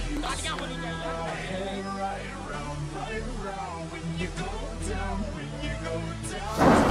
तालियां होनी चाहिए। Hang right around when you go down, when you go down.